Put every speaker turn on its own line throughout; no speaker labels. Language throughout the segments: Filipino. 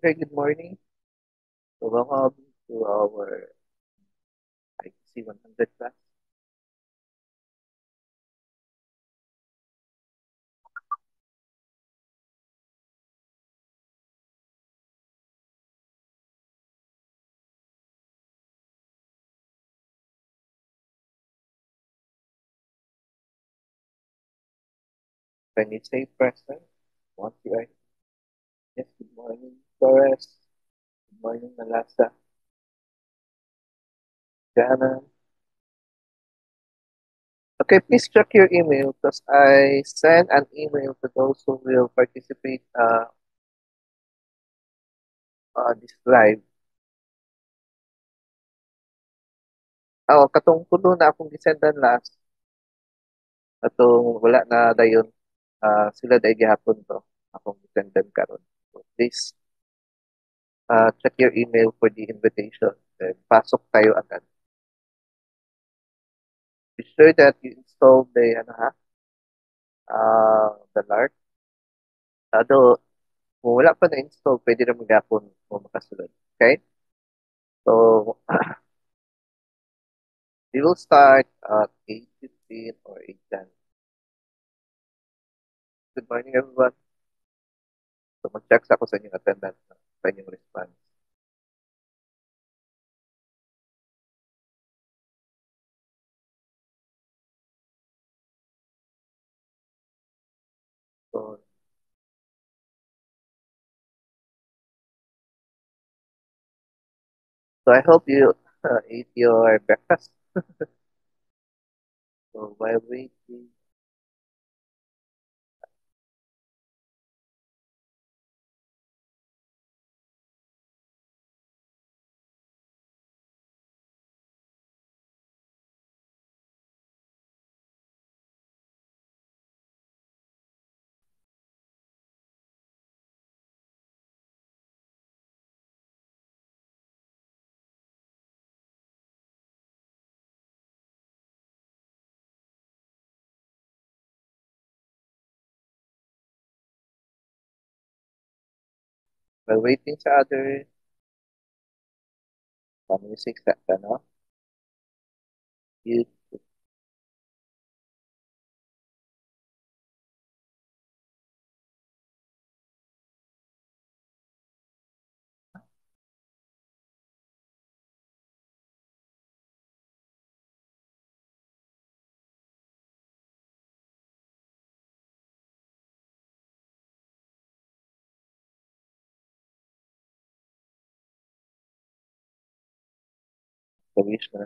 Very good morning. So welcome to our ITC 100 class. When you say present, once you are yes, good morning, Torres. Good morning, Malasa. Jana. Okay, please check your email because I sent an email to those who will participate this live. Katong puno na akong gisendan last. Katong wala na dayon. Sila dahil gihapon to. Akong gisendan karon. So, please check your email for the invitation. And pasok tayo agad. Be sure that you install the LARC. Although, kung wala pa na-install, pwede na mag-apon mo makasunod. Okay? So, we will start at 8:15 or 8:10. Good morning, everyone. So, mag-check ako sa inyong attendance sa inyong response. So, I hope you ate your breakfast. So, while waiting, sa others, music sa no? You the wish na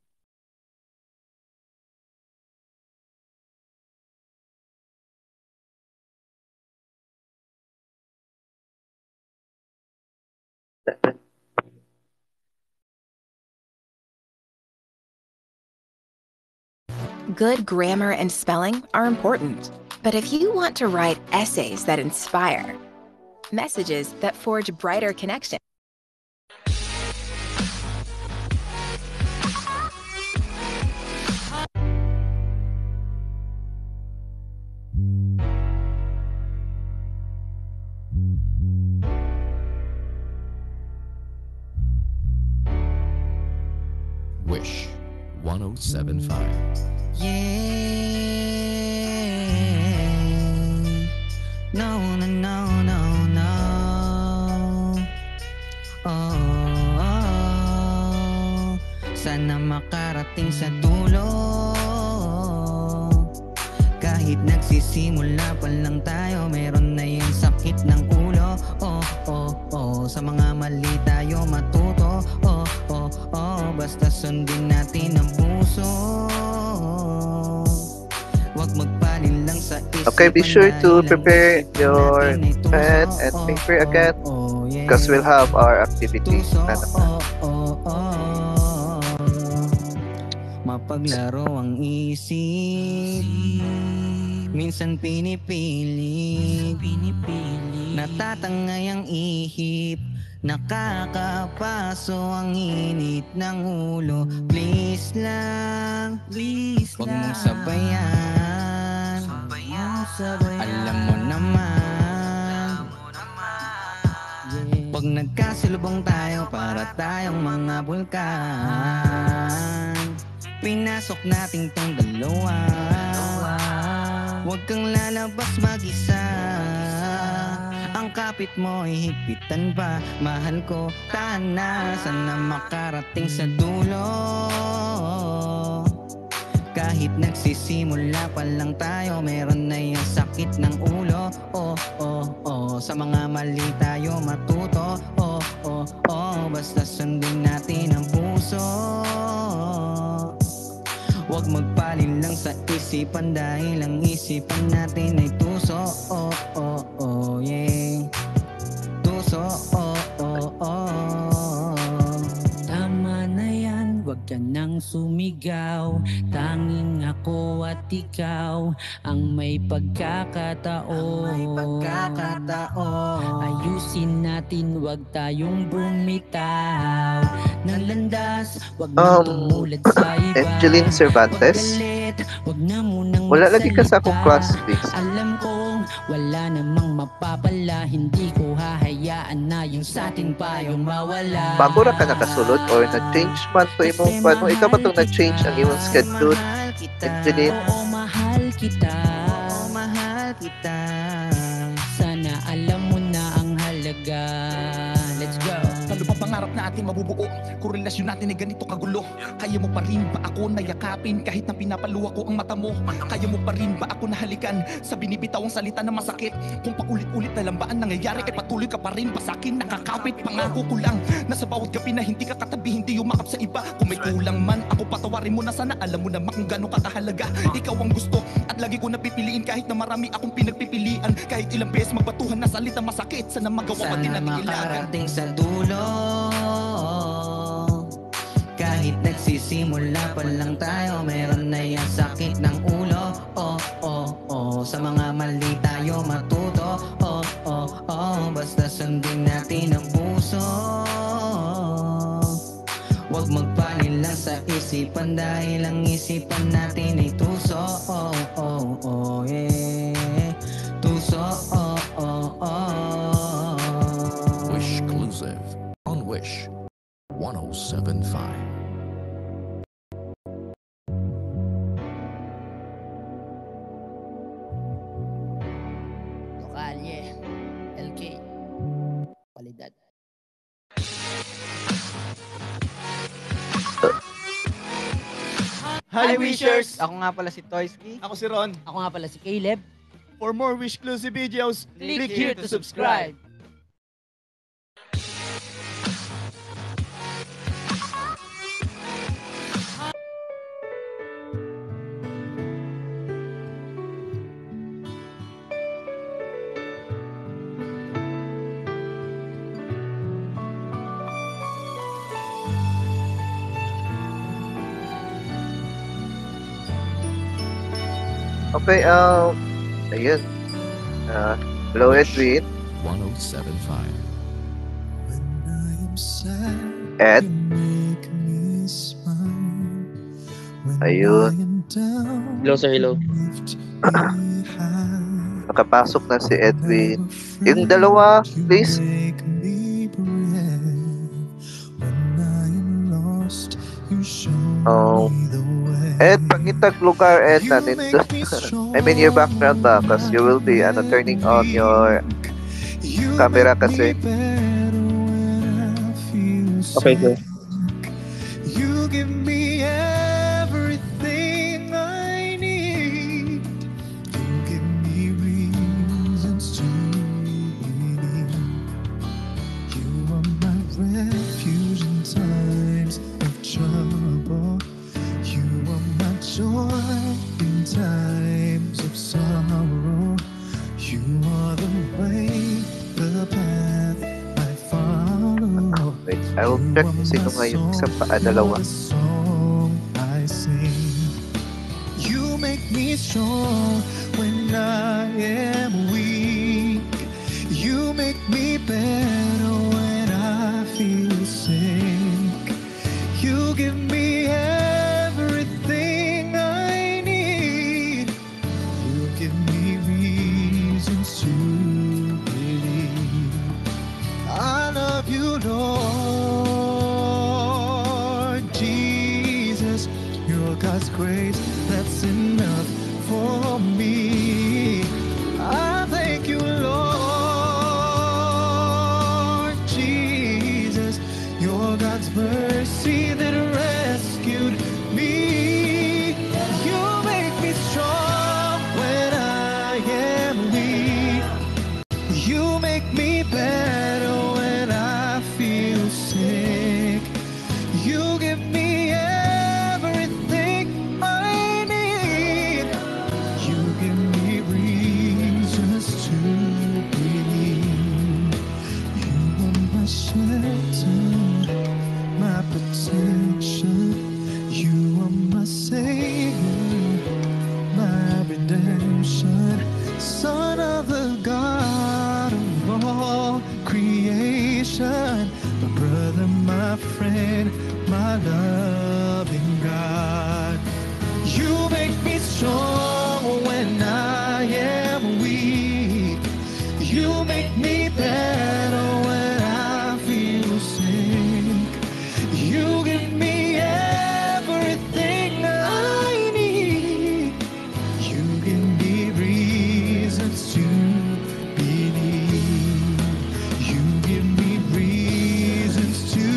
Good grammar and spelling are important, but if you want to write essays that inspire, messages that forge brighter connections,
Wish 1075.
No, no, no, no, no. Sana makarating sa dulo. Kahit nagsisimula pa lang tayo, meron na yung sakit ng ulo. Sa mga mali tayo matuto. Basta sundin natin ang puso. Wag magpanin lang sa isipan.
Okay, be sure to prepare your pen and paper again because we'll have our activity na naman.
Mapaglaro ang isip, minsan pinipilit, natatangay ang ihip, nakakapaso ang init ng ulo. Please lang, wag mong sabayan, alam mo naman, Pag nagkasilubong tayo, para tayong mga bulkan. Pinasok natin tong dalawa, huwag kang lalabas mag-isa. Ang kapit mo ay higpitan pa. Mahal ko, tahan na, sana makarating sa dulo. Kahit nagsisimula pa lang tayo, meron na yung sakit ng ulo. Sa mga mali tayo matuto. Basta sundin natin ang puso. Huwag magpalin lang sa isipan, dahil ang isipan natin ay tuso. Yeah. Tuso. Tama na yan, huwag ka nang sumigaw. Tanging ako at ikaw ang may pagkakataon. Ayusin natin, huwag tayong bumitaw ng landas, huwag na tumulad sa iba.
Angeline Cervantes.
Huwag na munang
Wala lagi ka sa akong class list.
Alam kong wala namang mapapala, hindi ko hahayaan na yung sa ating payong mawala.
Bago ra ka nakasulod or na-change man to imong paano? Ikaw ba itong na-change ang imong schedule? Angeline?
Oo, mahal kita. Sana alam mo na ang halaga. Let's go.
Ano ba pangarap natin mabubuo? Kung relasyon natin ay ganito kagulo, kaya mo pa rin ba ako nayakapin kahit na pinapaluwa ko ang mata mo? Kaya mo pa rin ba ako nahalikan sa binibitawang salita na masakit? Kung paulit-ulit na lang ba ang nangyayari, ay patuloy ka pa rin ba sa'kin nakakapit? Pangako ko lang na sa bawat gabi na hindi ka katabi, hindi yumakap sa iba. Kung may kulang man, ako patawarin mo na, sana alam mo naman kung gano'n ka kahalaga. Ikaw ang gusto at lagi ko napipiliin kahit na marami akong pinagpipilian. Kahit ilang beses magbatuhan na salita masakit, sana magawa pa din natin ilagan.
Sana makarating sa dulo. Kahit nagsisimula pa lang tayo, meron na yung sakit ng ulo. Sa mga mali tayo matuto. Basta sundin natin ang puso. Huwag magpanin lang sa isipan, dahil ang isipan natin ay tuso. Yeah. Tuso.
Wish Exclusive on Wish 1075.
Lokalye, LK, Qualidad.
Hi Wishers!
Ako nga pala si Toysky.
Ako si Ron.
Ako nga pala si Caleb.
For more Wish Exclusive videos,
Click here to subscribe.
Okay, ayun. Hello, Edwin.
1075.
Ed. Ayun.
Hello sir, hello.
Nakapasok na si Edwin. Yung dalawa, please. Ed, pangitag lugar, Ed, na nito. I mean, your background ba? Because you will be turning on your camera kasi.
Okay, sir.
You give me everything I need. You give me reasons to believe. You are my refuge in times of trouble. You are my joy in times of sorrow. You are the way, the path I follow.
Wait, I will check kung sino nga yung isang paa, dalawa.
You make me strong when I am weak. You make me better when I feel sick. You give me everything I need. You give me reasons to believe. I love my friend, my loving God. You make me strong when I am weak. You make me better when I feel sick. You give me everything I need. You give me reasons to believe. You give me reasons to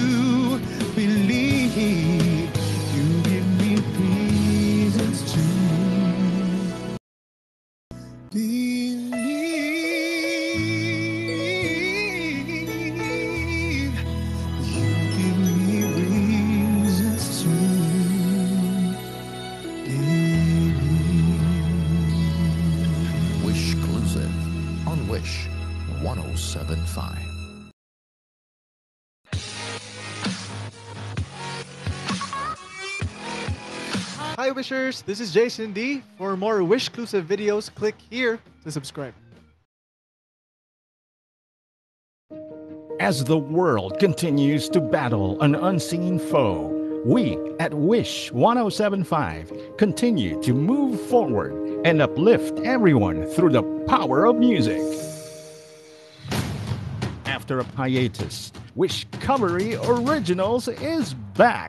believe. You give me reasons to believe. You give me reasons to believe.
Wish Exclusive on Wish 1075.
Hi Wishers, this is Jason D. For more Wish-clusive videos, click here to subscribe.
As the world continues to battle an unseen foe, we at Wish 1075 continue to move forward and uplift everyone through the power of music. After a hiatus, Wishcovery Originals is back.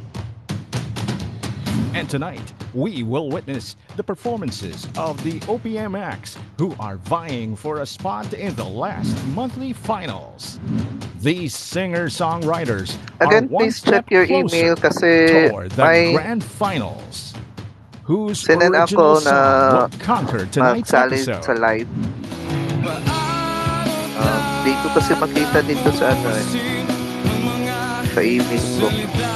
And tonight, we will witness the performances of the OPM acts who are vying for a spot in the last monthly finals. These singer-songwriters
Again,
are one
please
step
check your
closer
email kasi
toward the
may
grand finals. Whose
sinend
original
ako na
song will conquer tonight's
magsali
episode?
sa live. Di ko kasi makita dito sa ano sa email ko.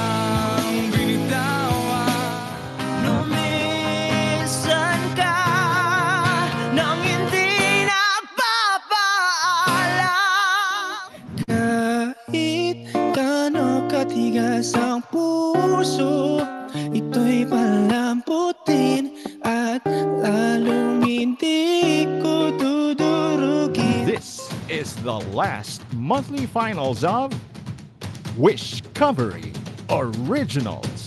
Lumisan ka nang hindi napapaalam. Kahit gaano katigas ang puso, ito'y palamputin at lalong hindi ko dudurugin.
This is the last monthly finals of Wishcovery Originals.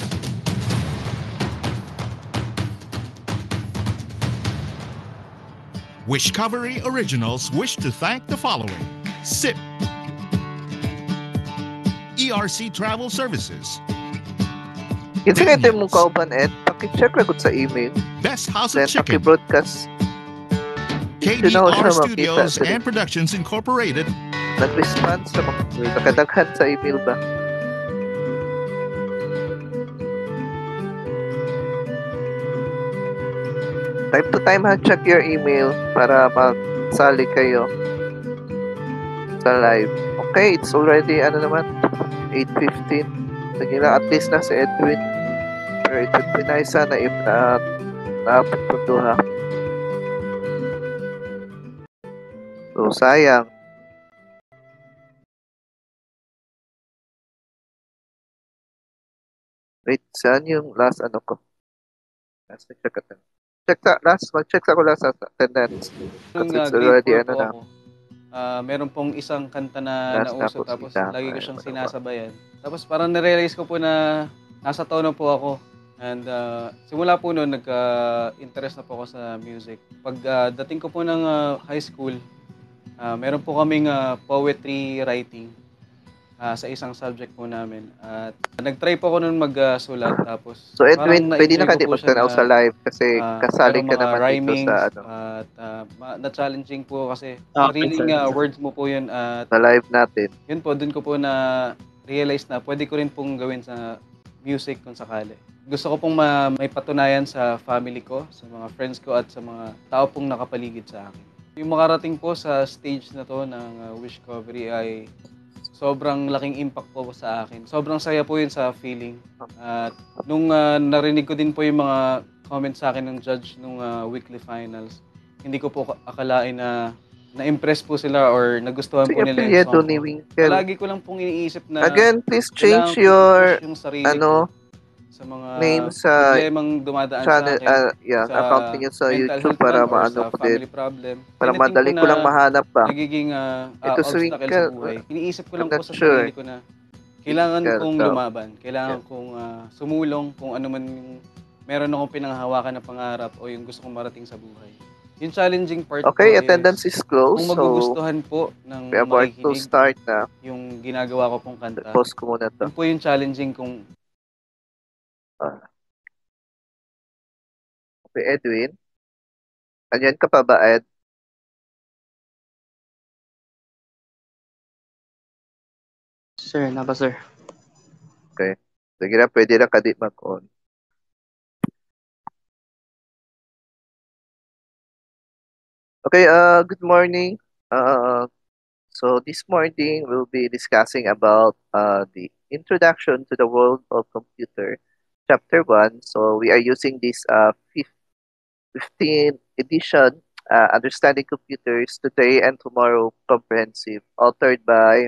Wishcovery Originals wish to thank the following: SIP, ERC Travel Services,
Kinsa nga ito mong kauban, Ed? Paki-check lang sa email.
Best House of
Then
Chicken,
paki-broadcast. Hindi na ako
KDR
siya makita.
Studios and Productions Incorporated,
Nag-response sa mga nakadaghan sa email ba? Time to time ha, check your email para magsali kayo sa live. Okay, it's already, 8:15. Sige lang, at least na si Edwin. Pero it would be nice sana if naapit ko to ha. So, sayang. Wait, saan yung last ko? Last check at mag-check ako last attendance.
Nung
Kasi it's
grade
already
4 po ako, meron pong isang kanta na
Last
nauso
tapos
tapos
kita.
lagi ko siyang sinasabayan. Tapos parang narealize ko po na nasa tono po ako. And simula po noon, nagka-interest na po ako sa music. Pag dating ko po ng high school, meron po kaming poetry writing sa isang subject po namin. At nag-try po ako noon magsulat. Tapos
So Edwin,
parang
pwede na
na-enjoy
ka di
ko po siya
magtanaw sa live kasi kasali
merong
ka
mga
naman dito
rhymings,
sa
at na-challenging po kasi
Okay,
sariling
sir.
words mo po yun. At
sa live natin.
yun po, dun ko po na realize na pwede ko rin pong gawin sa music kung sakali. Gusto ko pong may patunayan sa family ko, sa mga friends ko at sa mga tao pong nakapaligid sa akin. Yung makarating po sa stage na to ng Wishcovery ay sobrang laking impact po sa akin. Sobrang saya po yun sa feeling. At nung narinig ko din po yung mga comments sa akin ng judge nung weekly finals, hindi ko po akalain na na-impress po sila or nagustuhan po nila yung song
ni
ko.
Winkle.
Palagi ko lang pong iniisip na
Again, please change
kailangan ko
your
i-push yung sarili ko sa mga
name sa
problemang dumadaan
channel,
sa akin. Sa
account niyo sa
mental
YouTube
health
para
man or
maano
sa
ko din.
family problem.
Para
Anything
madali
po
ko lang
na
mahanap ba.
nagiging
Ito si
obstacle
Winkle,
sa buhay. Iniisip ko lang
I'm
po
not
sa
sure.
sarili ko na Kailangan
physical
kong
self.
lumaban. Kailangan kong sumulong kung ano man yung meron akong pinanghahawakan na pangarap o yung gusto kong marating sa buhay. Yung challenging part
Okay,
po
attendance is closed,
kung
so
magugustuhan po ng
we are about to
makikinig
start na.
yung ginagawa ko pong kanta.
Pause ko muna to.
Yun po yung challenging kung
Okay, Edwin. Andyan ka pa ba, Ed?
Sir, napa sir.
Okay. Sige na, pwede na kadi mag-on. Okay, good morning. So this morning we'll be discussing about the introduction to the world of computer, chapter 1. So we are using this 15th edition, Understanding Computers Today and Tomorrow Comprehensive, authored by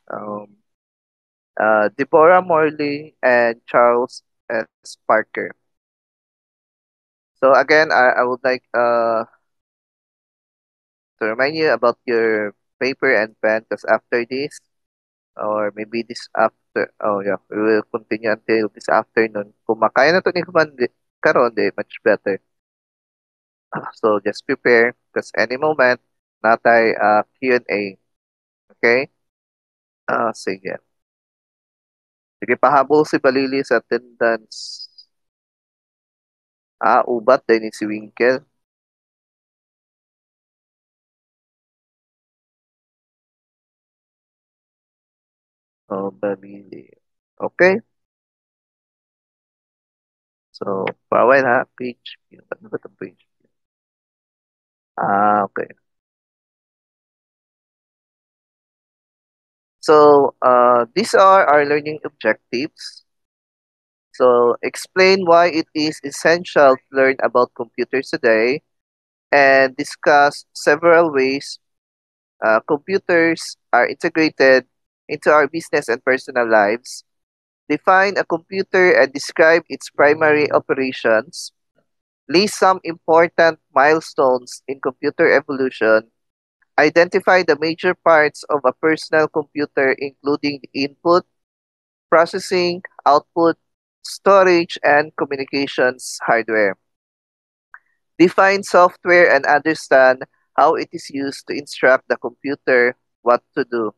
Deborah Morley and Charles S. Parker. So again, I would like to remind you about your paper and pen, because after this, or maybe this after, we will continue until this afternoon. Kung makaya na to ni karon, much better. So just prepare, because any moment, natay Q&A. Okay? Sige. Sige, pahabol si Balili sa attendance. Ubat din ni si Winkle. Balili. Okay? So, for a while ha, page view. Ano ba itong page view? Okay. So, these are our learning objectives. So, explain why it is essential to learn about computers today, and discuss several ways computers are integrated into our business and personal lives. Define a computer and describe its primary operations. List some important milestones in computer evolution. Identify the major parts of a personal computer, including the input, processing, output, storage, and communications hardware. Define software and understand how it is used to instruct the computer what to do.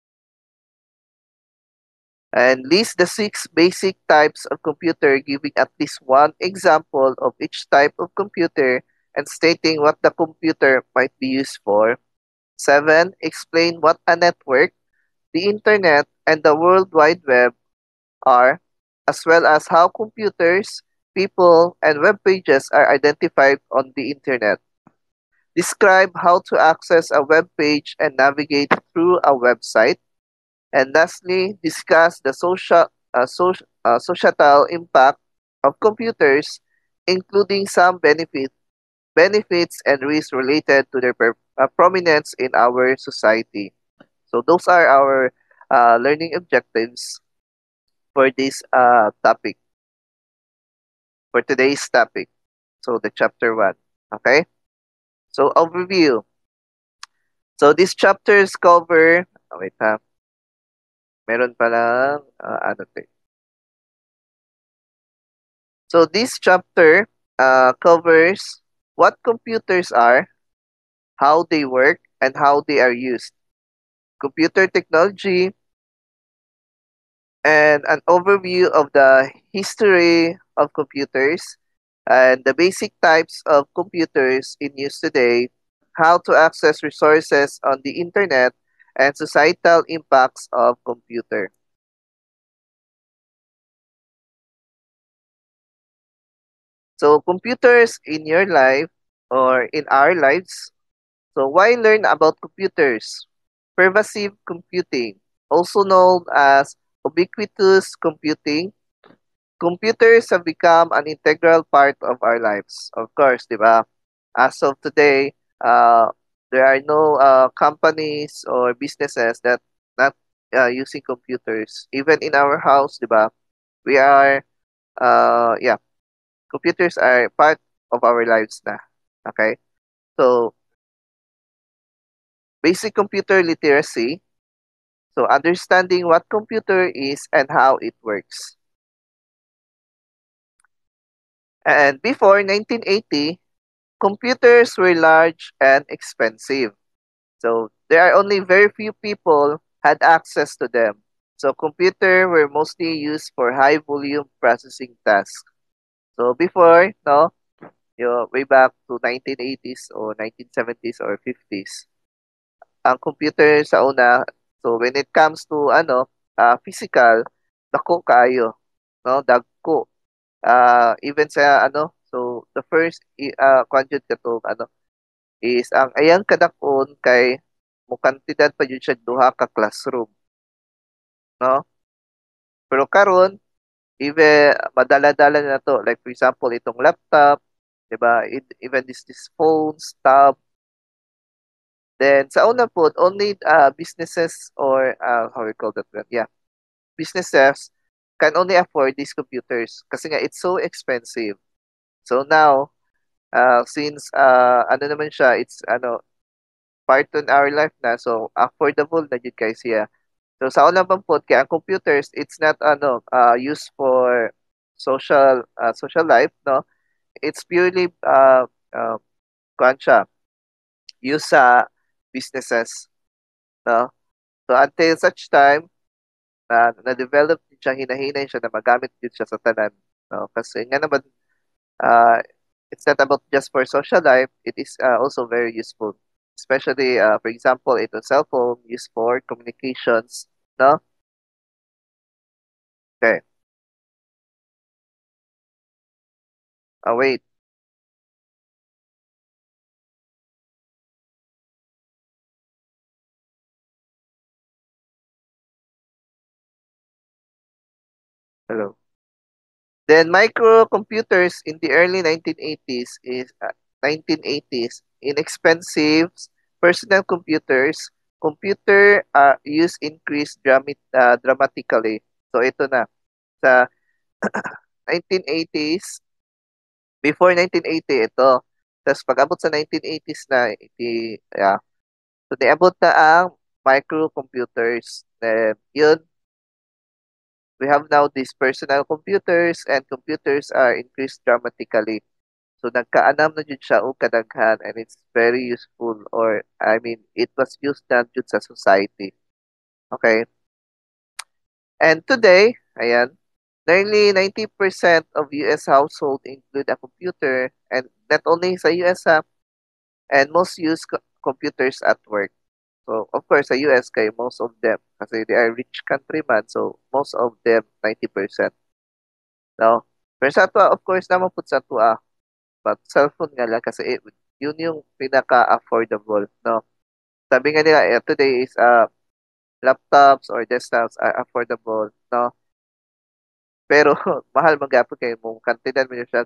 And list the 6 basic types of computer, giving at least one example of each type of computer and stating what the computer might be used for. 7. Explain what a network, the internet, and the World Wide Web are, as well as how computers, people, and web pages are identified on the internet. Describe how to access a web page and navigate through a website. And lastly, discuss the societal impact of computers, including some benefits and risks related to their prominence in our society. So those are our learning objectives for this topic, for today's topic. So the chapter 1. Okay? So overview. So these chapters cover, wait ha, meron palang, So this chapter covers what computers are, how they work, and how they are used, computer technology, and an overview of the history of computers, and the basic types of computers in use today, how to access resources on the internet, and societal impacts of computer. So computers in your life or in our lives. So why learn about computers? Pervasive computing, also known as ubiquitous computing. Computers have become an integral part of our lives. Of course, di ba? As of today, there are no companies or businesses that not using computers. Even in our house, di ba? We are, computers are part of our lives na. Okay? So, basic computer literacy. So understanding what computer is and how it works. And before 1980, computers were large and expensive. So there are only very few people had access to them. So computers were mostly used for high volume processing tasks. So before, no, way back to 1980s or 1970s or 50s, ang computer sa una, so when it comes to physical, dako kayo, no, dagko. Even sa so the first conjugate kato is ang ayang kadakon kay mukantidad pa jud siya duha ka classroom, no? Pero karon even madala-dala na to, like for example itong laptop, 'di ba? Even this phones, tab. Then sa una po, only businesses or how we call that one? Yeah, businesses can only afford these computers kasi nga it's so expensive. So now, since ano naman siya, it's part in our life na, so affordable na yun guys, yeah. So sa una pang po, kaya ang computers, it's not used for social life, no? It's purely kuan siya, used sa businesses, no? So until such time na-develop din siya, hinahinay siya na magamit din siya sa tanan. No? Kasi nga naman, uh, it's not about just for social life, it is also very useful. Especially, for example, itong cellphone used for communications. No? Okay. Wait. Hello. Then microcomputers in the early 1980s, inexpensive personal computers, computer use increased dramatically. So ito na sa 1980s, before 1980 ito. Tapos pag-abot sa 1980s na, yeah. So niabot na ang microcomputers. Then yun, we have now these personal computers and computers are increased dramatically. So nagkaanam na jud siya og kadaghan and it's very useful, or I mean it was used na jud sa society. Okay? And today, ayan, nearly 90% of US households include a computer, and not only sa US and most use computers at work. So of course sa US kay most of them kasi they are rich country man, so most of them 90%. No? Pero sa ato of course naman pud sa ato but cellphone nga lang kasi yun yung pinaka-affordable, no? Sabi nga nila, today is laptops or desktops are affordable, no? Pero mahal magyapon kay mong kantidad mo siya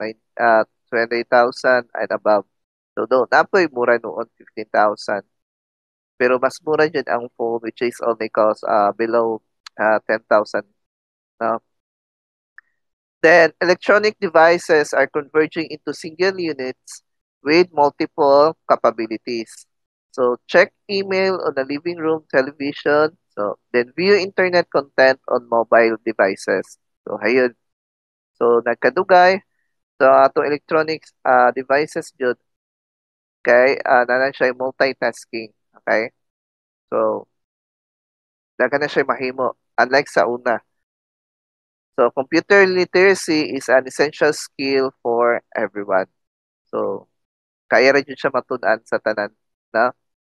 20,000 and above. So do napoy mura noon 15,000. Pero mas mura dyan ang phone which is only cost below 10,000, no? Then electronic devices are converging into single units with multiple capabilities. So check email on a living room television. So then view internet content on mobile devices. So ayun. So nagkadugay so ato electronics devices jud kay nanan siya multitasking. Okay? So daga na siya mahimo unlike sa una. So computer literacy is an essential skill for everyone. So kaya rin yun siya matun-an sa tanan na.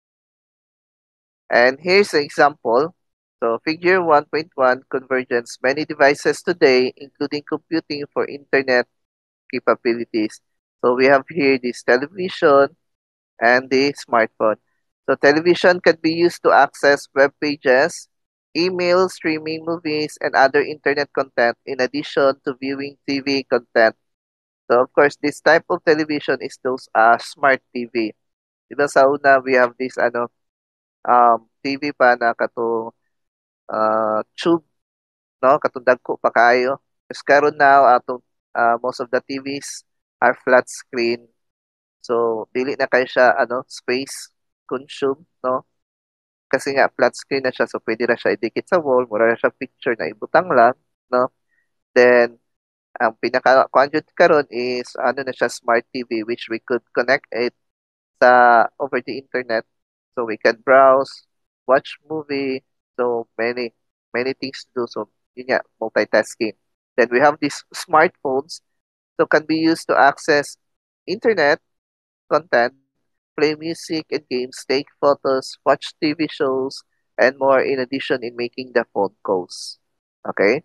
And here's an example. So figure 1.1 convergence many devices today, including computing for internet capabilities. So we have here this television and the smartphone. So television can be used to access web pages, email, streaming movies, and other internet content in addition to viewing TV content. So of course, this type of television is those smart TV. Diba sa una, we have this TV pa na kato tube, no? Katong dagko pa kayo. Mas karon now atong most of the TVs are flat screen. So dili na kay siya space consume, no? kasi nga flat screen na siya, so pwede na siya idikit sa wall, mura na siya picture na ibutang lang, no? Then, ang pinaka-conjugate karon is, ano na siya, smart TV, which we could connect it over the internet. So we can browse, watch movie, so many things to do. So yun nga, multitasking. Then we have these smartphones, so can be used to access internet content, play music and games, take photos, watch TV shows, and more in addition in making the phone calls. Okay?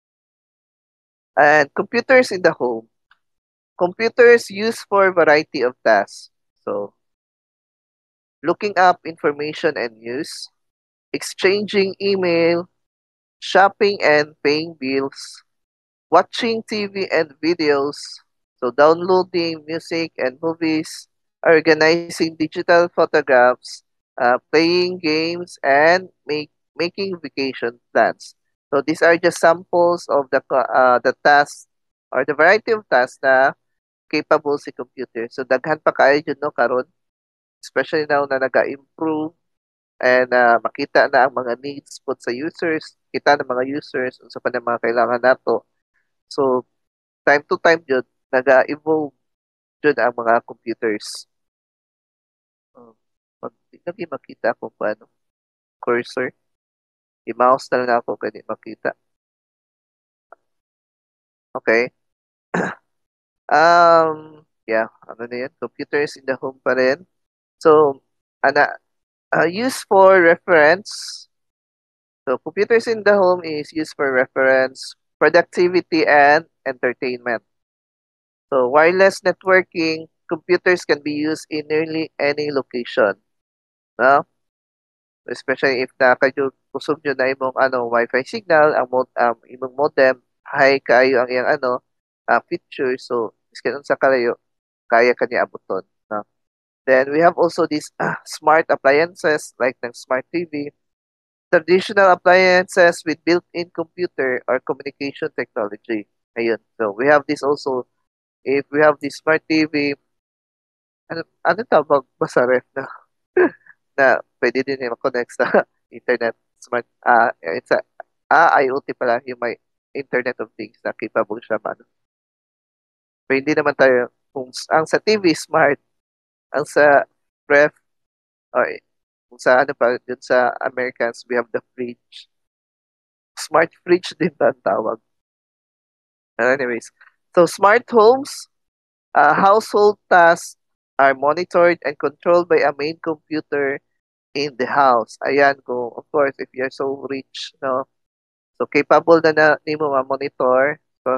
And computers in the home. Computers used for a variety of tasks. So looking up information and news, exchanging email, shopping and paying bills, watching TV and videos, so downloading music and movies, organizing digital photographs, playing games, and making vacation plans. So these are just samples of the tasks or the variety of tasks na capable si computer. So daghan pa kayo dyan no karon, especially now na naga-improve and makita na ang mga needs po sa users, kita ng mga users unsa pa na mga kailangan nato. So time to time jud naga-evolve jud ang mga computers. Hindi makita kung paano cursor. I-mouse na lang ako kaya di makita. Okay. Yeah, ano na yan? Computers in the home pa rin. So, used for reference. So, computers in the home is used for reference, productivity, and entertainment. So, wireless networking, computers can be used in nearly any location. No? Especially if kusog nyo na imong Wi-Fi signal, ang imong modem, high kayo ang iyang feature. So, iskin sa kalayo, kaya kanya abuton. No? Then, we have also these smart appliances like ng smart TV, traditional appliances with built-in computer or communication technology. Ayun. So, we have this also, if we have this smart TV, ano tawag ba sa ref na? Na pwede din yung connect sa internet smart it's a IoT pala yung may Internet of Things na capable siya man. Pero hindi naman tayo kung ang sa TV smart, ang sa ref or kung sa ano pa dun sa Americans we have the fridge. Smart fridge din ang tawag. Anyways, so smart homes, household tasks are monitored and controlled by a main computer in the house. Ayan, kung of course if you're so rich, no, so capable na nimo ma-monitor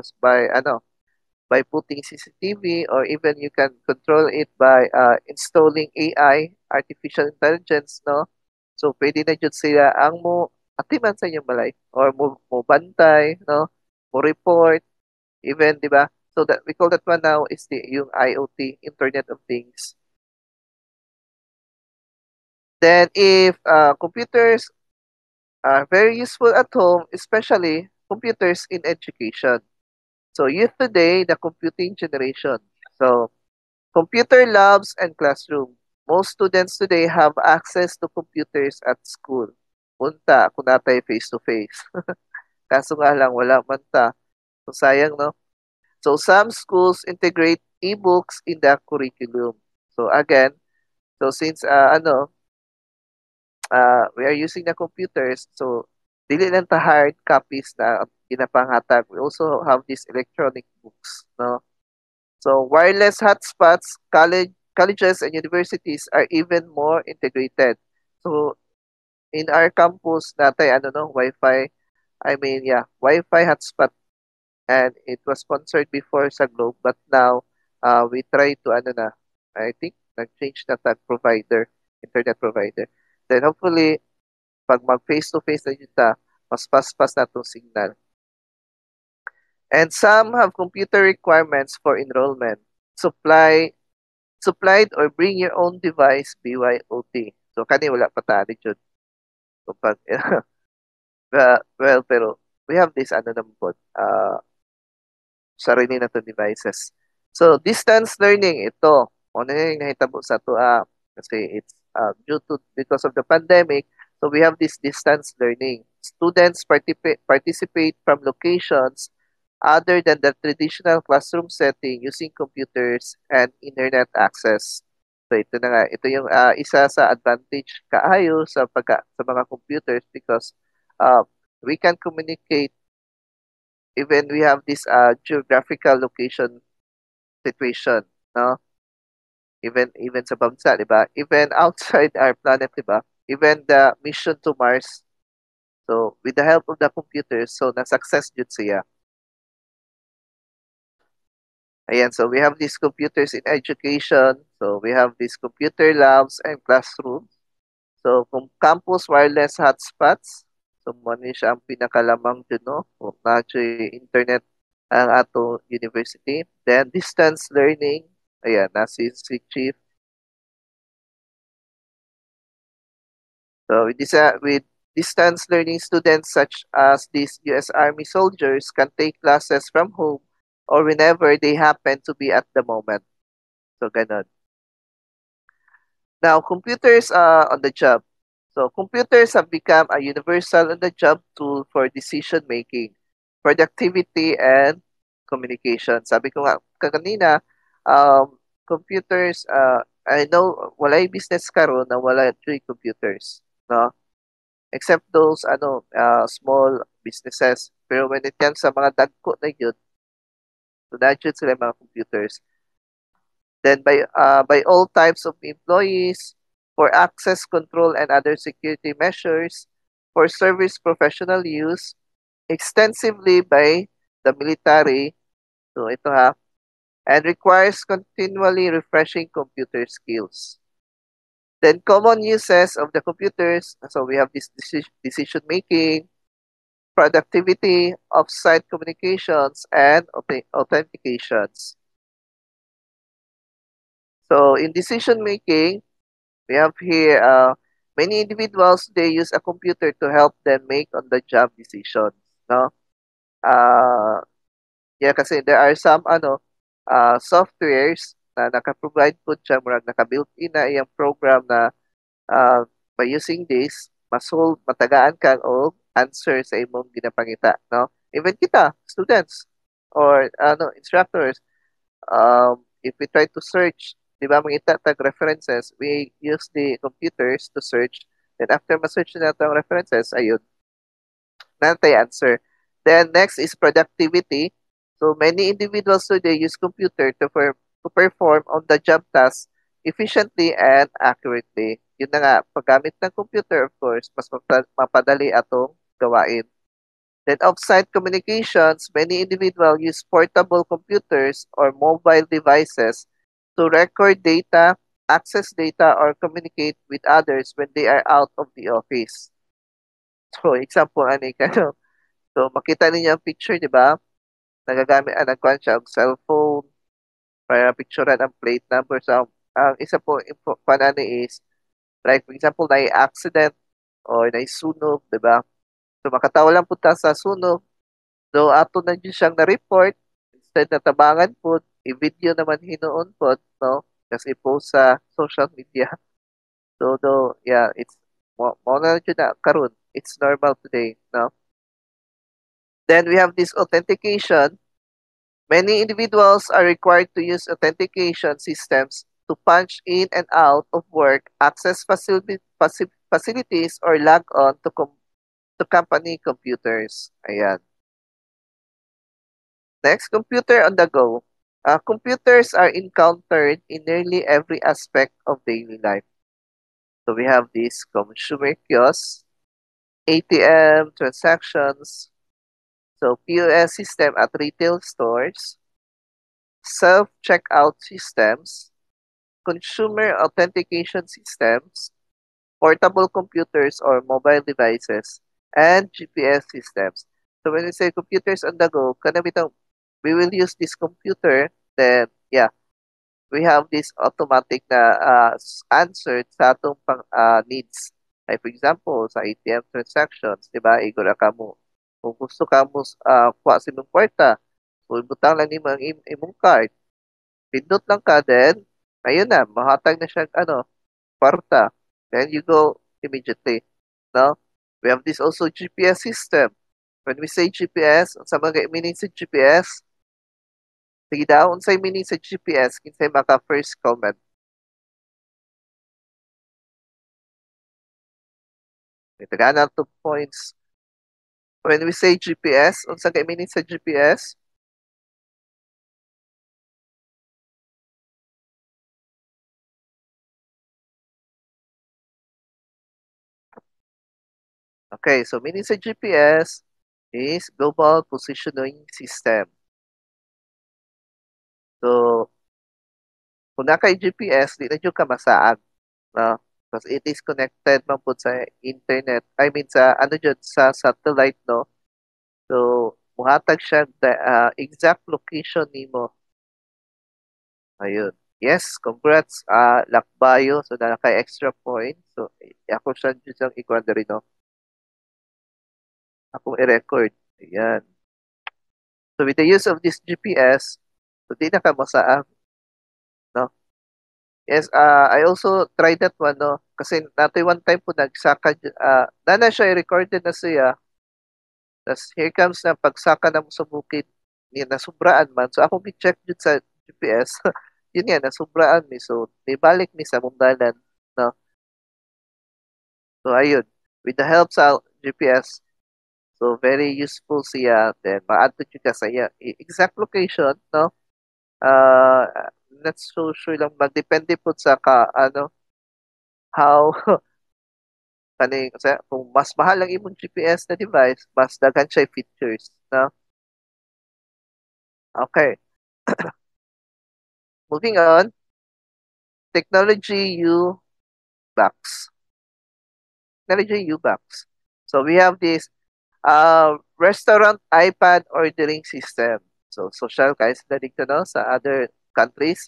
by putting CCTV, or even you can control it by installing AI, artificial intelligence, no. So pwede na jud sila ang mo atiman sa inyong balay or mo bantay, no, mo report even, di ba? So that we call that one now is yung IoT, Internet of Things. Then if computers are very useful at home, especially computers in education. So youth today, the computing generation. So computer labs and classroom. Most students today have access to computers at school. Punta, kung natay face-to-face. Kaso nga lang, wala man ta. So sayang, no? So some schools integrate e-books in the curriculum. So again, so since we are using the computers, so dili lang ta hard copies na ginapanghatag. We also have these electronic books, no? So wireless hotspots, colleges and universities are even more integrated. So in our campus, natay Wi-Fi. Wi-Fi hotspot, and it was sponsored before sa Globe, but now we try to I think nag-change na tag provider, internet provider. Then hopefully pag mag face-to-face na dito, mas pas-pas na itong signal. And some have computer requirements for enrollment. Supplied or bring your own device, BYOT. So kani wala pa tani jud. Kapag well, pero we have this naman po, sarili na to devices. So distance learning, ito ano yung nahitabo sa to kasi it's because of the pandemic. So we have this distance learning. Students participate from locations other than the traditional classroom setting using computers and internet access. So ito na nga, ito yung isa sa advantage kaayo sa mga computers because we can communicate even we have this geographical location situation, no? Even sa bansa, di ba? Even outside our planet, di ba? Even the mission to Mars. So with the help of the computers, so na-success jud siya. Ayan, so we have these computers in education. So we have these computer labs and classrooms. So kung campus wireless hotspots, so mo ni siya ang pinakalamang dun, no? Kung na internet ang ato university. Then distance learning. Ayan, si Chief. So with distance learning, students such as these US Army soldiers can take classes from home or whenever they happen to be at the moment. So, ganun. Now, computers on the job. So, computers have become a universal on-the-job tool for decision-making, productivity, and communication. Sabi ko nga kanina, computers, I know, wala yung business karon na wala yung computers, no? Except those, small businesses. Pero when it comes sa mga dagko na yun, so nandiyan sila mga computers. Then by all types of employees, for access control and other security measures, for service professional use, extensively by the military, so ito ha, and requires continually refreshing computer skills. Then common uses of the computers, so we have this decision making, productivity, off-site communications, and authentications. So in decision making, we have here many individuals, they use a computer to help them make on-the-job decisions. No? Kasi there are some softwares na naka-provide po siya, naka-built-in na iyang program na by using this, matagaan kang og answer sa imong ginapangita. No? Even kita, students, or instructors, if we try to search, di ba, mangita tag references, we use the computers to search. Then after ma-search na itong references, ayun, natay answer. Then next is productivity. So many individuals today use computer to perform on-the-job tasks efficiently and accurately. Yun na nga, paggamit ng computer, of course, mas mapadali atong gawain. Then off-site communications, many individuals use portable computers or mobile devices to record data, access data, or communicate with others when they are out of the office. So, example, so makita ninyo ang picture, di ba? Nagagamit, nagkuhan siya ang cellphone para picturean ang plate number. So, ang isa po, is, like, for example, na-accident or na-sunog, di ba? So, makatawa lang po ta sa sunog. So, ato na dyan siyang na-report. Instead na tabangan po, i-video naman hinoon po, no? Kasi post sa social media. So, yeah, it's mo na dyan na karon. It's normal today, no? Then we have this authentication. Many individuals are required to use authentication systems to punch in and out of work, access facilities, or log on to company computers. Ayan. Next, computer on the go. Computers are encountered in nearly every aspect of daily life. So we have these consumer kiosks, ATM transactions, so POS system at retail stores, self-checkout systems, consumer authentication systems, portable computers or mobile devices, and GPS systems. So when we say computers on the go, we will use this computer, then yeah, we have this automatic na answer sa atong needs. Like for example, sa ATM transactions, di ba, igora ka mo. Kung gusto ka mo kuha sa imong kwarta, so ibutang lang nimo ang imong card. Pindot lang ka, then, ayun na, mahatag na siya kwarta. Then you go immediately. no? We have this also GPS system. When we say GPS, sa mga meaning sa GPS, sige daw, unsay meaning sa GPS, kinsay maka first comment. Ito na 2 points. When we say GPS, unsa kay meaning sa GPS? Okay, so meaning sa GPS is Global Positioning System. So, kung na kay GPS, di na dyan ka masaag. No? Because it is connected man po sa internet. I mean, sa ano dyan, sa satellite, no? So, muhatag siya exact location nimo. Ayun. Yes, congrats, Lakbayo. So, na kay extra point. So, ako siya dyan ikuan na rin, no? Akong i-record. Ayan. So, with the use of this GPS, so, di na ka masaag. No? Yes, I also tried that one, no? Kasi natin one time po nagsaka, na siya, i-recorded na siya. Tapos here comes na pagsaka na mo sa bukid, nasubraan man. So ako gi-check dun sa GPS, yun nga, nasubraan mi. So, nibalik mi sa mundanan, no? So, ayun. With the help sa GPS, so very useful siya. Then, ma-add ka sa iya exact location, no? Not so sure lang, magdepende po sa how kung mas mahal ang imong GPS na device, mas daghan siya features, no? Okay. Moving on, technology U-Box. Technology U-Box. So we have this restaurant iPad ordering system. So social guys na dito, no, sa other countries.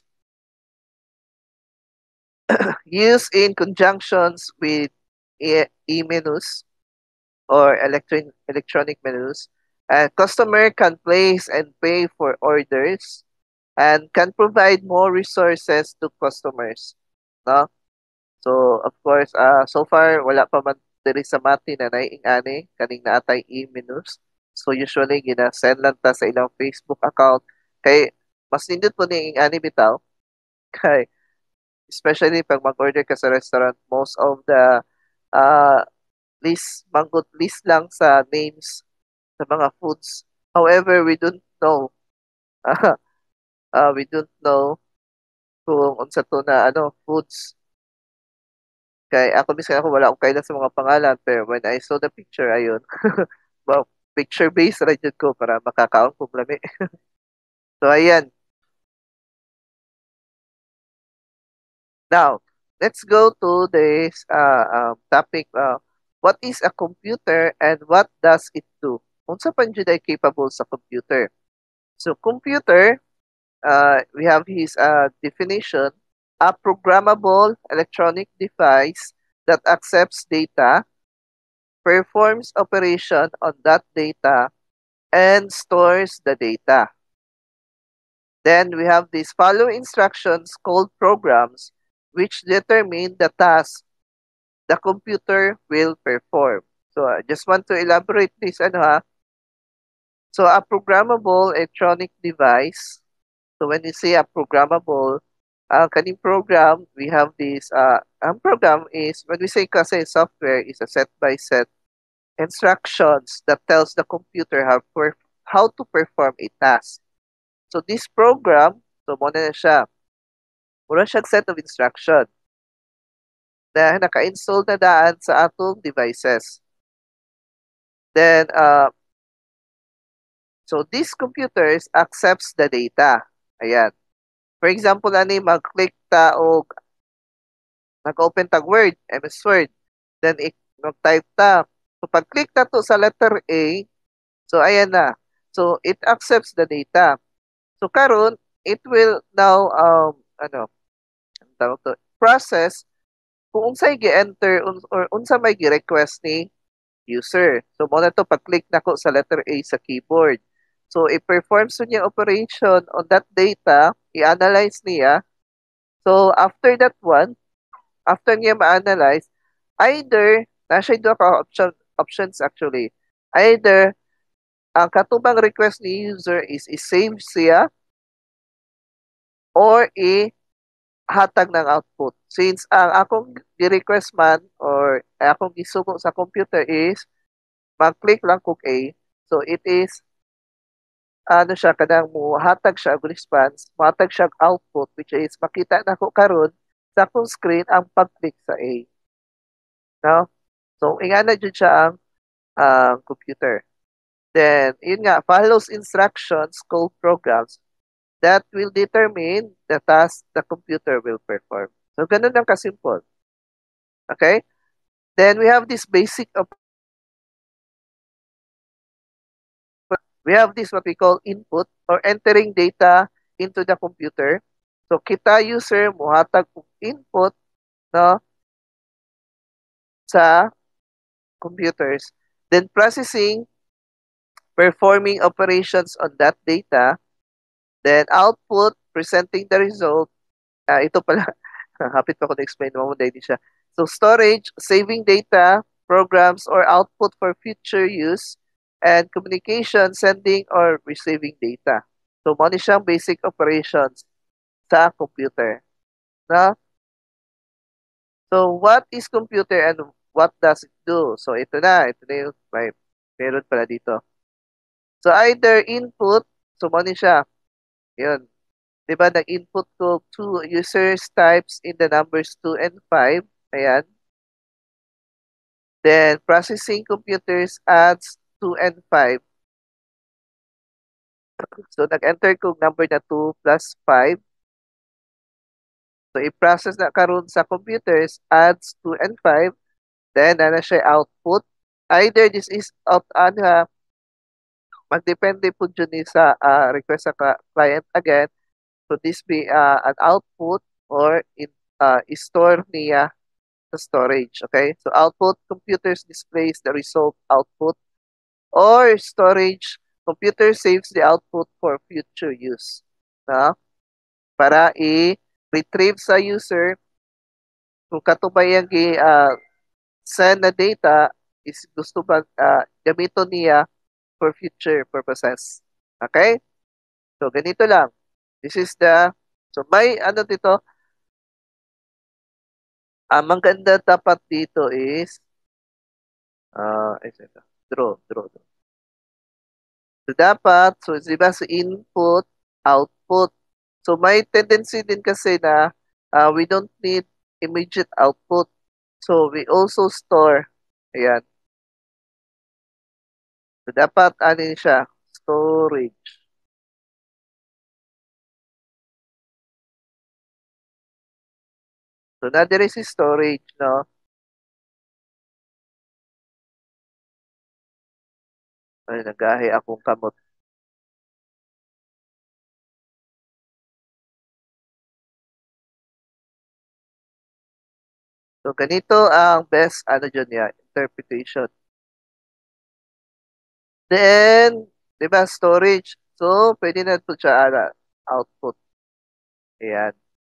Used in conjunctions with e-menus or electronic menus. And customer can place and pay for orders and can provide more resources to customers. No? So, of course, so far, wala pa man diri sa mati na naiingani, kaning naatay e-menus. So, usually, gina-send lang ta sa ilang Facebook account. Kay, mas nindot po ni ingani bitaw. Kay, especially pag mag-order ka sa restaurant, most of the manggut list lang sa names sa mga foods. However, we don't know. We don't know kung unsa to na foods. Kay ako mismo wala akong kailan sa mga pangalan, pero when I saw the picture, ayun. Well, picture based ra jud ko para makakaon ko lami. So ayan. Now, let's go to this topic. What is a computer and what does it do? Unsa pa jud ay capable sa computer? So computer, we have his definition: a programmable electronic device that accepts data, performs operation on that data, and stores the data. Then we have these follow instructions called programs, which determine the task the computer will perform. So I just want to elaborate this. So a programmable electronic device. So when you say a programmable, kaning program, we have this, ang program is, when we say kasi software, is a set-by-set instructions that tells the computer how to perform a task. So this program, so muna na siya. Muna siyang set of instruction na naka-install na daan sa atong devices. Then, so these computers accepts the data. Ayan. For example, mag-click ta o nag-open tag Word, MS Word. Then, mag-type ta. So, pag-click ta to sa letter A, so ayan na. So, it accepts the data. So, karon it will now, process kung unsay gi-enter or unsa may gi-request ni user. So, muna to pag-click na ko sa letter A sa keyboard. So, i-perform niya operation on that data, i-analyze niya. So, after that one, after niya ma-analyze, either nasa duha ka options actually. Either ang katubang request ni user is i-save siya or hatag ng output. Since ang akong gi-request man or akong gisugo sa computer is mag-click lang kog A. So it is ano siya kadang mo hatag siya og response, matag siya og output which is makita nako karon sa akong screen ang pag-click sa A. No? So ingana jud siya ang computer. Then yun nga follows instructions called programs that will determine the task the computer will perform. So ganun lang kasimple. Okay? Then we have this basic of we have this what we call input or entering data into the computer. So kita user muhatag og input no sa computers, then processing, performing operations on that data, then output, presenting the result. Ito pala, hapit pa ko na-explain mo hindi siya. So storage, saving data, programs or output for future use, and communication, sending or receiving data. So mo ni siyang basic operations sa computer. No? So what is computer and what does it do? So ito na yung meron pala dito. So either input, so mo ni siya. Yun. 'Di ba nag-input ko two users types in the numbers 2 and 5. Ayan. Then processing computers adds 2 and 5. So nag-enter ko number na 2 plus 5. So i-process na karon sa computers adds 2 and 5. Then na siya output. Either this is out magdepende po dyan sa request sa client again. So this be an output or store niya sa storage. Okay? So output, computers displays the result output or storage, computer saves the output for future use. No? Para i-retrieve sa user kung katubay yung send na data is gusto ba gamiton niya for future purposes. Okay? So ganito lang. This is so may ano dito, ang ganda dapat dito is draw. So dapat, so diba sa input, output. So may tendency din kasi na we don't need immediate output. So we also store. Ayan. So dapat ano siya, storage. So na there is storage, no? Ay, nagahi akong kamot. So ganito ang best ano dyan niya, interpretation. Then, di ba, storage. So, pwede na ito siya output. Ayan.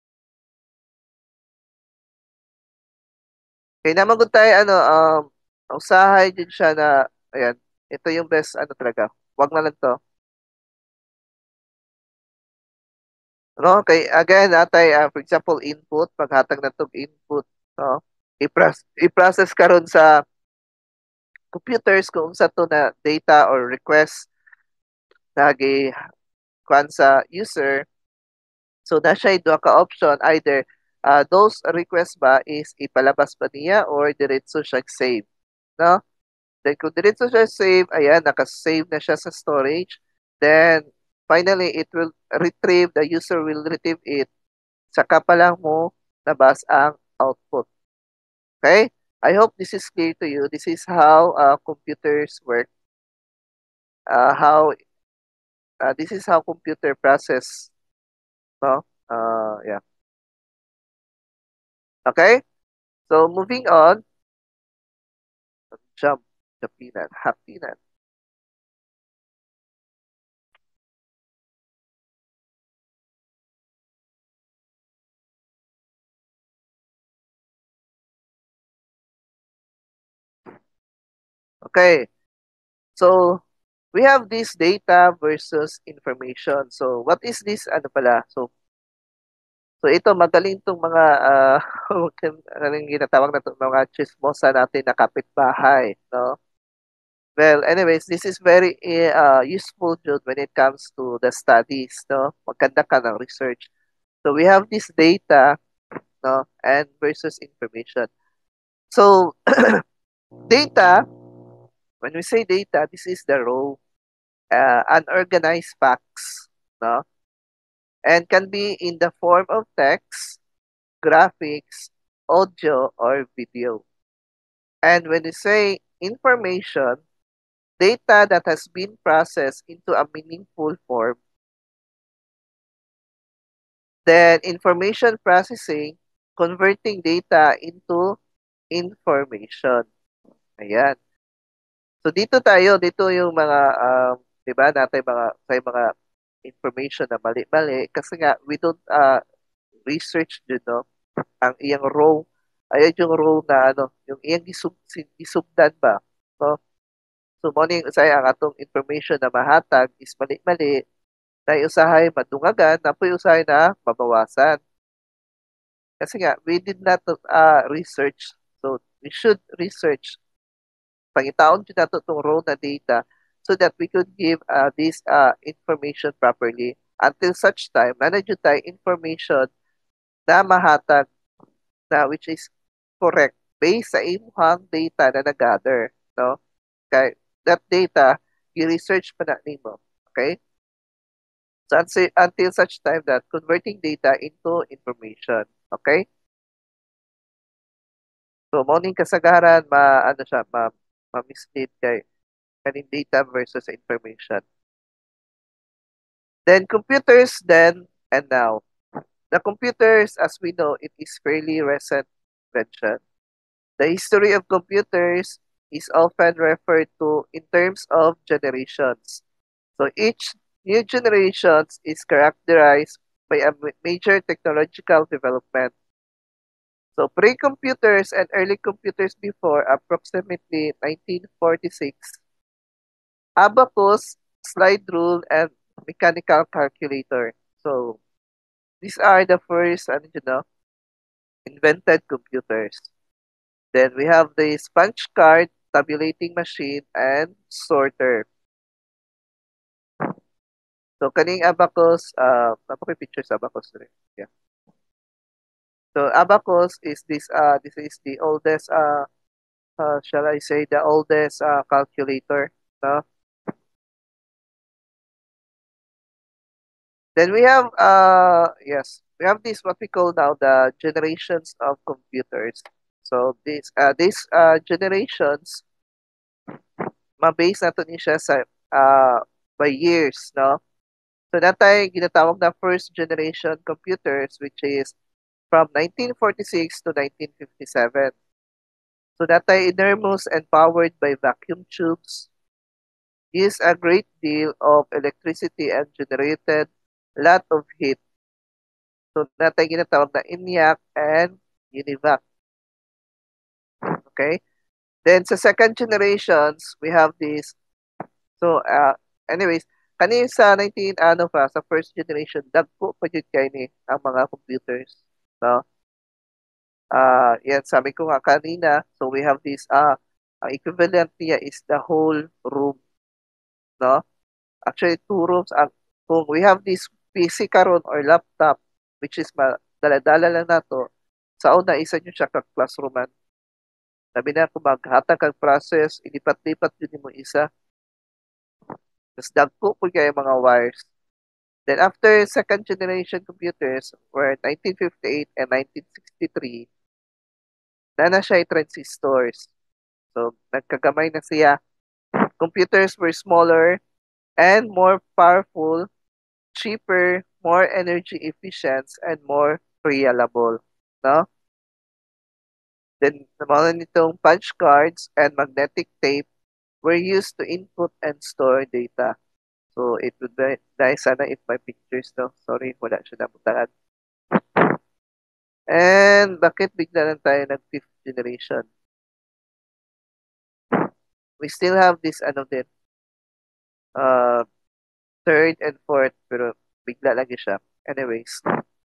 Kaya naman kung tayo, usahay din siya na, ayan, ito yung best, talaga. Wag na lang to. No? Okay, again, natay, for example, input, paghatag na itong input, no? I-process karon sa computers kung sa to na data or request nagi kuan sa user. So na siya duha ka option, either those request ba is ipalabas ba niya or diretso siya save, no? Then kung diretso siya save, ayan, naka-save na siya sa storage. Then finally it will retrieve, the user will retrieve it. Saka pa lang mo nabas ang output. Okay? I hope this is clear to you. This is how computers work. This is how computer process, no? Yeah. Okay? So moving on. Jump. Happiness. Okay. So, we have this data versus information. So, what is this? Ano pala? So ito magaling tong mga anong ginatawag na mga chismosa natin na kapitbahay, no? Well, anyways, this is very useful, Jude, when it comes to the studies, no? Maganda ka ng research. So we have this data, no, and versus information. So data, when we say data, this is the raw, unorganized facts, no, and can be in the form of text, graphics, audio, or video. And when we say information, data that has been processed into a meaningful form. Then information processing, converting data into information. Ayan. So dito yung mga, 'di ba, natin mga information na mali-mali kasi nga we don't research din, no? Ang iyang raw, ayan yung raw na yung iyang gisugdan ba? No? So morning usay ang atong information na mahatag is mali-mali na usahay madungagan na po usahay na mabawasan. Kasi nga, we did not research. So, we should research. Pangitaon dito nato itong raw na data so that we could give this information properly until such time na nadyo tayo information na mahatag na which is correct based sa imuhang data na nag-gather. No? Okay? That data, i-research pa na nimo. Okay? So, until such time that converting data into information. Okay? So, morning kasagaran, ma-mislead kay kaning data versus information. Then, computers then and now. The computers, as we know, it is fairly recent invention. The history of computers is often referred to in terms of generations. So, each new generation is characterized by a major technological development. So pre-computers and early computers before approximately 1946, abacus, slide rule, and mechanical calculator. So these are the first, invented computers. Then we have the punch card, tabulating machine, and sorter. So kaning abacus, napaka-picture sa abacus rin. Yeah. So abacus is this is the oldest shall I say the oldest calculator, no? Then we have we have this what we call now the generations of computers. So these generations ma-base nato ni siya sa by years, no? So natay ginatawag na first generation computers which is from 1946 to 1957. So natay enormous and powered by vacuum tubes, use a great deal of electricity and generated lot of heat. So natay ginatawag na ENIAC and UNIVAC. Okay? Then sa second generations, we have this. So anyways, kani sa sa first generation, dagko pa jud kay ni ang mga computers, no? Yan sabi ko nga kanina, so we have this ang equivalent niya is the whole room, no? Actually two rooms kung we have this PC karon or laptop which is dala-dala lang nato sa una isa nyo siya kag classrooman. Sabi na kung maghatag kag process, ilipat-lipat yun mo isa. Tapos dagko po kaya mga wires. Then after second generation computers were 1958 and 1963, na siya transistors. So nagkagamay na siya. Computers were smaller and more powerful, cheaper, more energy efficient, and more reliable. No? Then, naman nitong punch cards and magnetic tape were used to input and store data. So, it would be nice sana if my pictures, no? Sorry, wala siya nabutaan. And bakit bigla lang tayo ng fifth generation? we still have this ano din, third and fourth, pero bigla lagi siya. Anyways,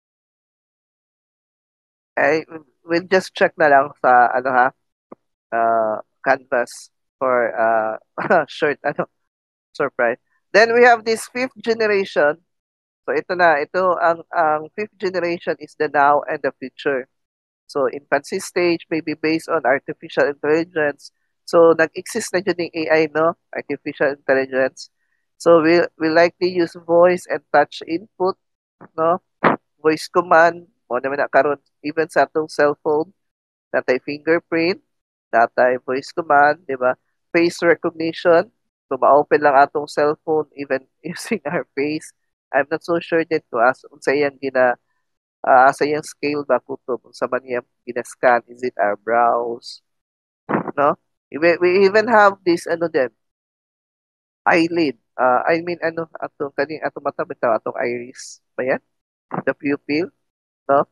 we'll just check na lang sa ano ha, canvas for short ano surprise. Then we have this fifth generation. So ito ang fifth generation is the now and the future. So infancy stage may be based on artificial intelligence. So nag-exist na dyan yung AI, no? Artificial intelligence. So we likely use voice and touch input, no? Voice command, mo naman na karon even sa atong cellphone, natay fingerprint, natay voice command, di ba? Face recognition, so ma-open lang atong cellphone even using our face. I'm not so sure din to as unsa iyang sa iyang scale ba kutob unsa man iyang gina-scan, is it our brows, no? We even have this ano din, eyelid. I mean ano atong mata bitaw atong iris ba yan? The pupil, no?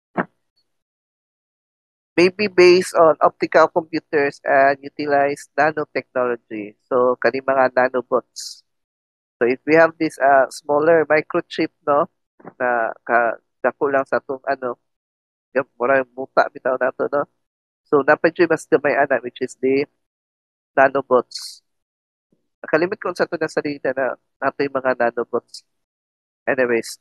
Maybe based on optical computers and utilize nanotechnology. So kani mga nanobots. So if we have this smaller microchip, no, na dako lang sa atong ano, yung mura muta bitaw nato, no. So napadyo mas gamay ana which is the nanobots. Nakalimit ko sa ito na salita na nato yung mga nanobots. Anyways.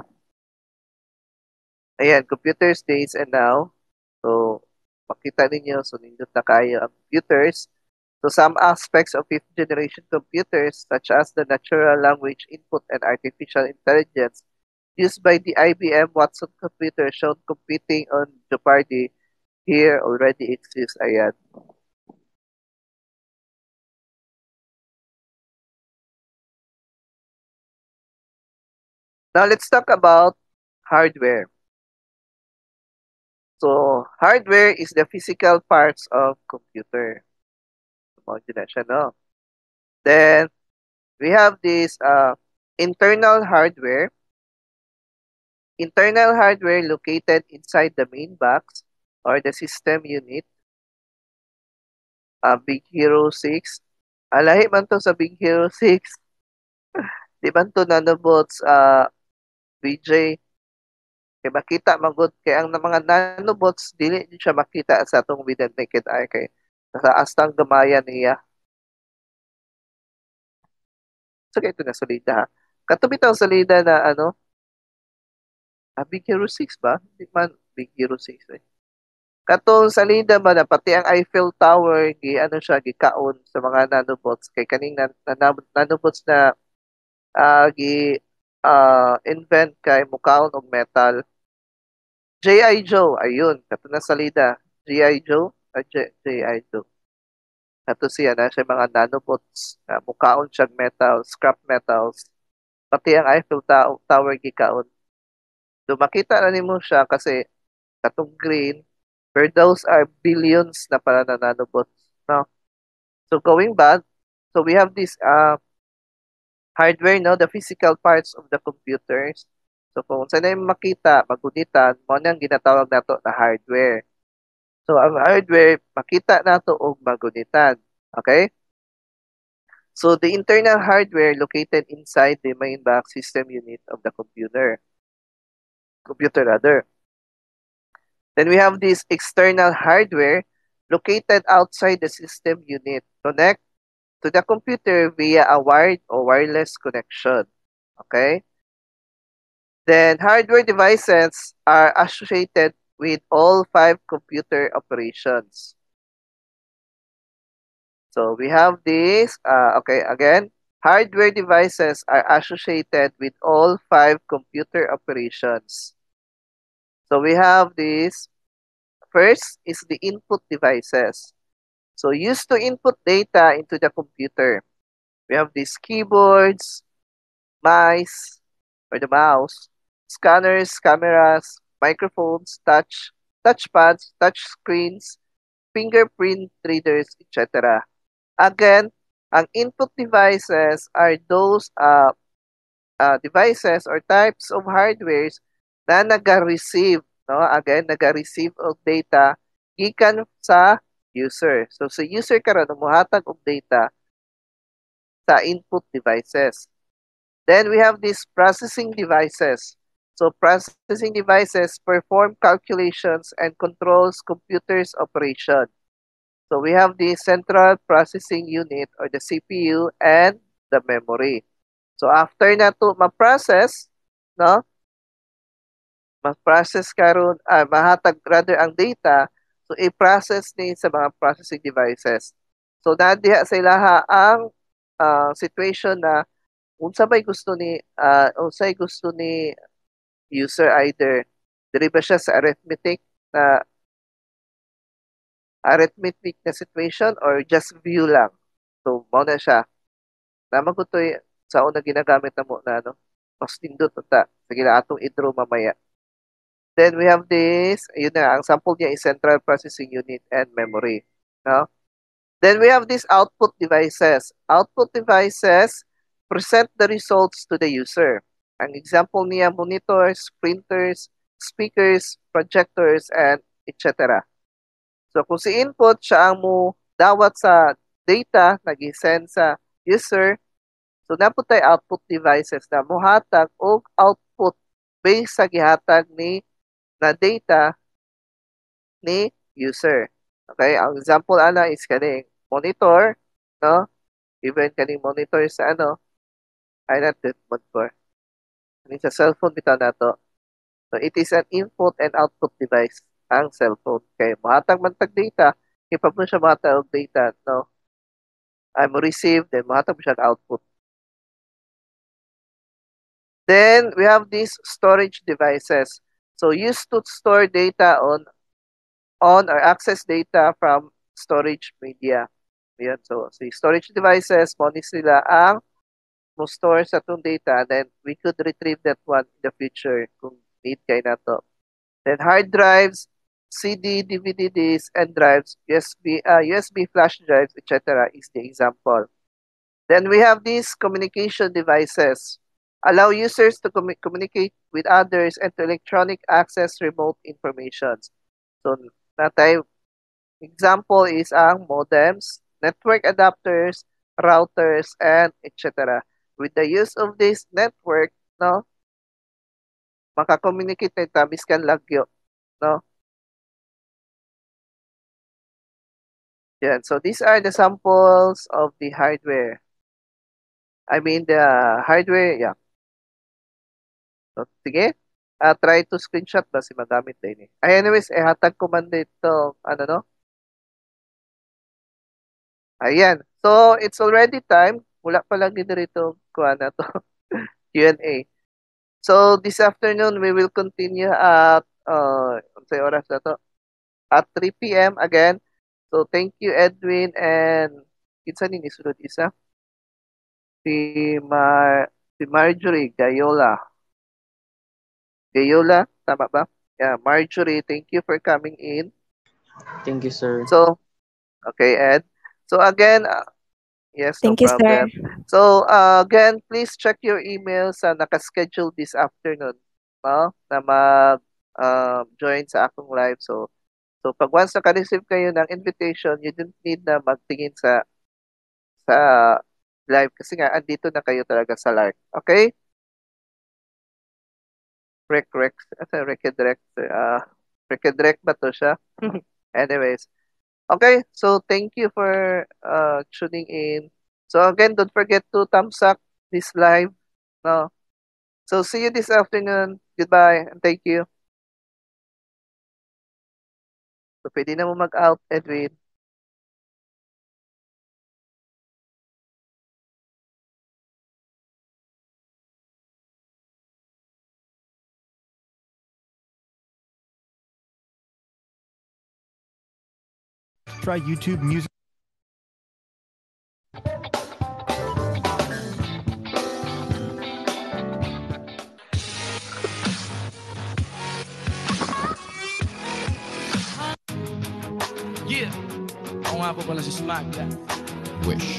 Ayan, computers days and now. So, makita ninyo, so nindot na kayo ang computers. So, some aspects of fifth generation computers, such as the natural language input and artificial intelligence, used by the IBM Watson computer shown competing on Jeopardy, here already exists. Ayan. Now, let's talk about hardware. So, hardware is the physical parts of computer. Imagine no? Then, we have this internal hardware. Internal hardware located inside the main box or the system unit. Big Hero 6. Lahi man to sa Big Hero 6. Di man to nanobots BJ. Kay makita magud kay ang mga nanobots dili siya makita sa atong with the naked eye kay sa astang gamayan niya. So kay ito na salida ha. Katubi tang salida na ano? Big Hero 6 ba? Hindi man Big Hero 6 eh. Katong salida ba na pati ang Eiffel Tower gi ano siya gikaon sa mga nanobots kay kaning nanobots na gi invent kay mukaon og metal. G.I. Joe, ayun, kato na salida. G.I. Joe, G.I. Joe. Kato siya na siya mga nanobots na mukaon siyang metal, scrap metals. Pati ang Eiffel Tower gikaon. So makita na nimo siya kasi katong green, where those are billions na para na nanobots. No? So going back, so we have this hardware, no, the physical parts of the computers. So kung saan na makita, magunitan, mo nang ginatawag nato na hardware. So ang hardware, makita nato o magunitan. Okay? So the internal hardware located inside the main box system unit of the computer. Then we have this external hardware located outside the system unit. Connect to the computer via a wired or wireless connection. Okay? Then hardware devices are associated with all 5 computer operations. So we have this, okay, again, hardware devices are associated with all 5 computer operations. So we have this, first is the input devices. So used to input data into the computer. We have these keyboards, mice, or the mouse, scanners, cameras, microphones, touchpads, touch screens, fingerprint readers, etc. Again, ang input devices are those devices or types of hardwares na naga-receive, no? Again, naga-receive of data gikan sa user. So sa user karon muhatag og data sa input devices. Then we have these processing devices. So processing devices perform calculations and controls computers operation. So we have the central processing unit or the CPU and the memory. So after na to ma-process, no? Ma-process karon mahatag rather ang data, so i-process ni sa mga processing devices. So diha sa ilaha ang situation na unsay gusto ni user, either diri ba siya sa arithmetic na situation or just view lang. So mao na siya. Tama ko to sa una ginagamit na mo na mas nindot ta. Sige na atong i-draw mamaya. Then we have this, yun na, ang sample niya is central processing unit and memory. No? Then we have these output devices. Output devices present the results to the user. Ang example niya, monitors, printers, speakers, projectors, and etc. So kung si input, siya ang mo dawat sa data, nag-send sa user, so naputay output devices na muhatag o output based sa gihatag ni na data ni user. Okay, ang example ana is kaning monitor, no? Even kaning monitor sa ay natin monitor. Kaning sa cellphone bitaw nato. So it is an input and output device ang cellphone. Okay, mahatag man tag data, ipag mo siya mahatag og data, no? I'm received, then mahatag mo siya output. Then we have these storage devices. So used to store data on or access data from storage media. Ayan, so storage devices, mo sila ang mo-store sa itong data, then we could retrieve that one in the future kung need kay na to. Then hard drives, CD, DVD disks, and drives, USB flash drives, etc. is the example. Then we have these communication devices. Allow users to communicate with others and to electronic access remote information. So, natay example is ang modems, network adapters, routers, and etc. With the use of this network, no, maka-communicate na miskan lagyo, no. Yan. So these are the samples of the hardware. I mean the hardware, yeah. So, sige, try to screenshot ba si magamit din eh. Anyways, hatag ko man dito, no? Ayan. So, it's already time. Wala pa lang din dito kuha na to. Q&A. So, this afternoon, we will continue at, say oras na to? At 3 p.m. again. So, thank you, Edwin, and kinsa ni nisulod isa? Si Marjorie Gayola. Gayola, tama ba? Yeah, Marjorie, thank you for coming in.
Thank you, sir.
So, okay, Ed. So again, yes,
Thank
no
you,
problem.
sir.
So again, please check your emails sa nakaschedule this afternoon, no? Na mag-join sa akong live. So pag once naka-receive kayo ng invitation, you don't need na magtingin sa live kasi nga andito na kayo talaga sa live. Okay? Rekedirect ba to siya? Anyways. Okay, so thank you for tuning in. So again, don't forget to thumbs up this live. No. So see you this afternoon. Goodbye and thank you. So pwede na mo mag-out, Edwin.
Try YouTube Music.
Yeah, ako nga po pala si Smagda.
Wish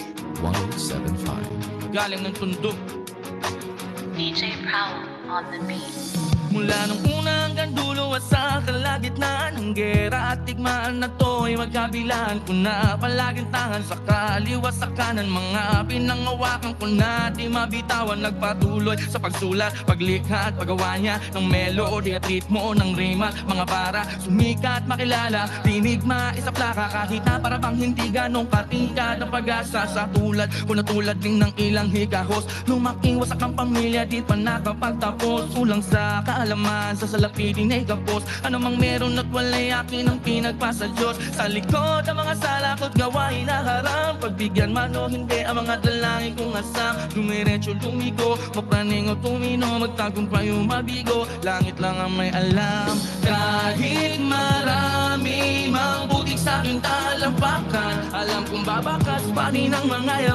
1075.
Galing ng tundo.
DJ Prowl on the beat. Mula nung una hanggang dulo at sa kalagitnaan ng gera at tigmaan na to'y magkabilaan ko na palaging tangan sa kaliwa sa kanan. Mga pinangawakan ko na di mabitawan, nagpatuloy sa pagsulat, paglikha at paggawa niya ng melody at ritmo ng rima. Mga para sumikat, makilala, tinig, maisa plaka, kahit na para bang hindi ganong katingkad ang pag-asa sa tulad ko na tulad din ng ilang higahos. Lumaking wasak ang pamilya, di pa nakapagtapos. Kulang sa kaalaman, sa salapitin ay kapos. Ano mang meron at wala'y akin ang pinagpasa Diyos. Sa likod ang mga sala ko't gawain na haram, pagbigyan man o hindi ang mga dalangin kong asam. Dumiretso lumigo, mapraning o tumino, magtagumpay o mabigo, langit lang ang may alam. Kahit marami mang butik sa aking talampakan, alam kong babakas pa rin ang mga